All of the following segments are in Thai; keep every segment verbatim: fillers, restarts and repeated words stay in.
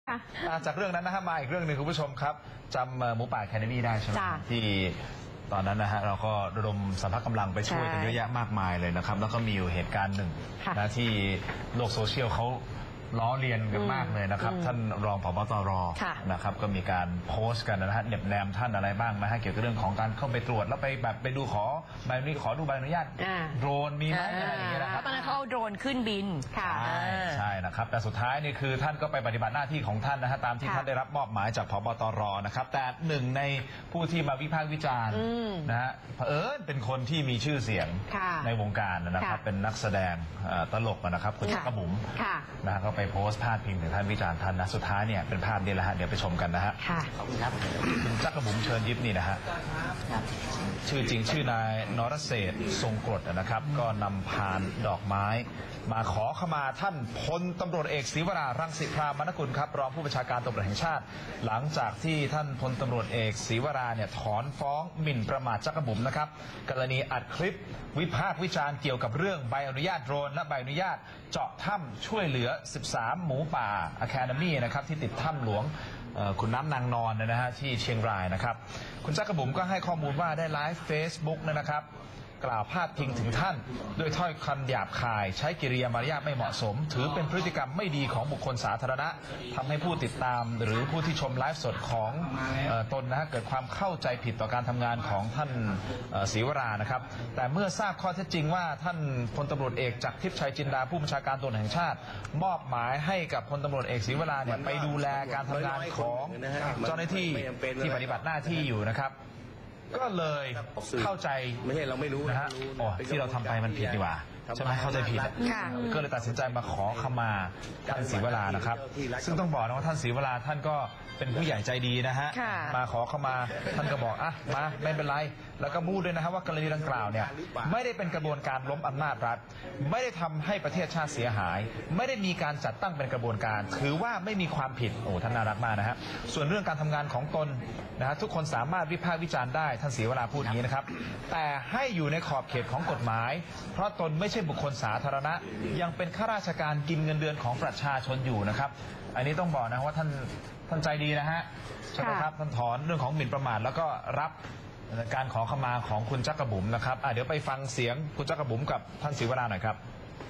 จากเรื่องนั้นนะฮะมาอีกเรื่องหนึ่งคุณผู้ชมครับจำหมูป่าแคนาดีได้ใช่ไหมที่ตอนนั้นนะฮะเราก็ระดมสรรพกำลังไปช่วยกันเยอะแยะมากมายเลยนะครับแล้วก็มีอยู่เหตุการณ์หนึ่งนะที่โลกโซเชียลเขาล้อเลียนกันมากเลยนะครับท่านรองผบตรนะครับก็มีการโพสต์กันนะฮะเน็บแนมท่านอะไรบ้างนะฮะเกี่ยวกับเรื่องของการเข้าไปตรวจแล้วไปแบบไปดูขอใบอนุญาตขอดูใบอนุญาตโดรนมีไหมอะไรอย่างเงี้ยนะครับตอนนั้นเขาเอาโดรนขึ้นบินค่ะใช่ใช่นะครับแต่สุดท้ายนี่คือท่านก็ไปปฏิบัติหน้าที่ของท่านนะฮะตามที่ท่านได้รับมอบหมายจากผบตรนะครับแต่หนึ่งในผู้ที่มาวิพากษ์วิจารณ์นะฮะเผอิญเป็นคนที่มีชื่อเสียงในวงการนะครับเป็นนักแสดงตลกนะครับคุณจักรบุ๋มนะฮะก็ไปโพสต์พาดพิงถึงท่านวิจารณ์ท่านนะสุดท้ายเนี่ยเป็นภาพนี้แหละฮะเดี๋ยวไปชมกันนะฮะขอบคุณครับคุณจักรบุ๋มเชิญยิ้มนี่นะฮะชื่อจริงชื่อนายนรเศรษฐ์ทรงกรดนะครับก็นำพานดอกไม้มาขอขมาท่านพลตำรวจเอกศรีวรารังสิพรามนกุลครับรองผู้บัญชาการตำรวจแห่งชาติหลังจากที่ท่านพลตำรวจเอกศรีวราเนี่ยถอนฟ้องหมิ่นประมาทจักรบุ๋มนะครับกรณีอัดคลิปวิพากษ์วิจารณ์เกี่ยวกับเรื่องใบอนุญาตโดรนและใบอนุญาตเจาะถ้ำช่วยเหลือสิบสามหมูป่าอะคาเดมี่นะครับที่ติดถ้ำหลวงคุณน้ำนางนอนนะฮะที่เชียงรายนะครับคุณจักรบุ๋มก็ให้ข้อมูลว่าได้ไลฟ์เฟซบุ๊กนะครับกล่าวพาดพิงถึงท่านด้วยถ้อยคำหยาบคายใช้กิริยามารยาทไม่เหมาะสมถือเป็นพฤติกรรมไม่ดีของบุคคลสาธารณะทำให้ผู้ติดตามหรือผู้ที่ชมไลฟ์สดของตนนะฮะเกิดความเข้าใจผิดต่อการทำงานของท่านศรีวรานะครับแต่เมื่อทราบข้อเท็จจริงว่าท่านพลตำรวจเอกจักรทิพย์ชัยจินดาผู้บัญชาการตำรวจแห่งชาติมอบหมายให้กับพลตำรวจเอกศรีวราเนี่ยไปดูแลการทำงานของเจ้าหน้าที่ที่ปฏิบัติหน้าที่อยู่นะครับก็เลยเข้าใจไม่ใช่เราไม่รู้นะฮะอ๋อที่เราทำไปมันผิดดีกว่าใช่ไหมเข้าใจผิดก็เลยตัดสินใจมาขอขมาท่านศรีวรานะครับซึ่งต้องบอกนะว่าท่านศรีวราท่านก็เป็นผู้ใหญ่ใจดีนะฮะมาขอขมาท่านก็บอกอ่ะมาไม่เป็นไรแล้วก็พูดด้วยนะฮะว่ากรณีดังกล่าวเนี่ยไม่ได้เป็นกระบวนการล้มอำนาจรัฐไม่ได้ทำให้ประเทศชาติเสียหายไม่ได้มีการจัดตั้งเป็นกระบวนการถือว่าไม่มีความผิดโอ้ท่านน่ารักมากนะฮะส่วนเรื่องการทำงานของตนนะฮะทุกคนสามารถวิพากษ์วิจารณ์ได้ท่านศรีวราพูดอย่างนี้นะครับแต่ให้อยู่ในขอบเขตของกฎหมายเพราะตนไม่ใช่บุคคลสาธารณะยังเป็นข้าราชการกินเงินเดือนของประชาชนอยู่นะครับอันนี้ต้องบอกนะว่าท่านท่านใจดีนะฮะใช่ไหมครับท่านถอนเรื่องของหมิ่นประมาทแล้วก็รับการขอขมาของคุณจักรบุ๋มนะครับเดี๋ยวไปฟังเสียงคุณจักรบุ๋มกับท่านศรีวราหน่อยครับ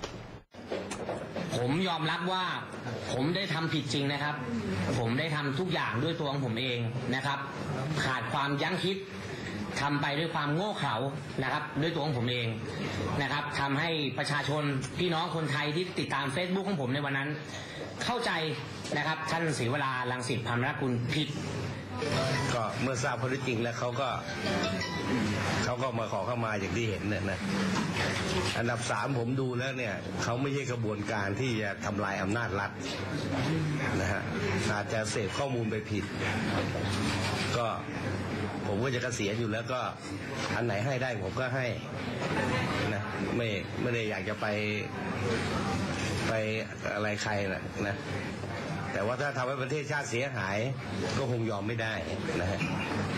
ผมยอมรับว่าผมได้ทำผิดจริงนะครับผมได้ทำทุกอย่างด้วยตัวของผมเองนะครับขาดความยั้งคิดทำไปด้วยความโง่เขลานะครับด้วยตัวของผมเองนะครับทำให้ประชาชนพี่น้องคนไทยที่ติดตาม Facebook ของผมในวันนั้นเข้าใจนะครับท่านศรีวรารังสิพรามนกุลผิดก็เมื่อทราบข้อเท็จจริงแล้วเขาก็เขาก็มาขอเข้ามาอย่างที่เห็นเนี่ยนะอันดับสามผมดูแล้วเนี่ยเขาไม่ใช่กระบวนการที่จะทำลายอำนาจรัฐนะฮะอาจจะเสพข้อมูลไปผิดก็ผมก็จะเกษียณอยู่แล้วก็อันไหนให้ได้ผมก็ให้นะไม่ไม่ได้อยากจะไปไปอะไรใครนะนะแต่ว่าถ้าทำให้ประเทศชาติเสียหายก็คงยอมไม่ได้นะฮะ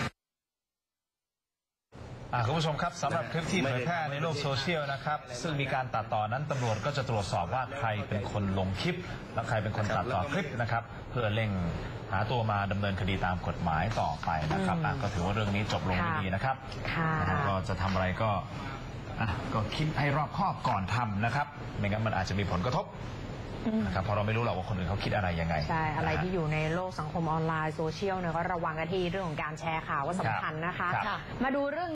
คุณผู้ชมครับสำหรับคลิปที่เผยแพร่ในโลกโซเชียลนะครับซึ่งมีการตัดต่อนั้นตำรวจก็จะตรวจสอบว่าใครเป็นคนลงคลิปและใครเป็นคนตัดต่อคลิปนะครับเพื่อเร่งหาตัวมาดำเนินคดีตามกฎหมายต่อไปนะครับก็ถือว่าเรื่องนี้จบลงดีนะครับก็จะทำอะไรก็ก็คิดให้รอบคอบก่อนทำนะครับไม่งั้นมันอาจจะมีผลกระทบนะครับเพราะเราไม่รู้หรอกว่าคนอื่นเขาคิดอะไรยังไงใช่อะไรที่อยู่ในโลกสังคมออนไลน์โซเชียลเนี่ยก็ระวังกันที่เรื่องของการแชร์ข่าวว่าสำคัญนะคะมาดูเรื่อง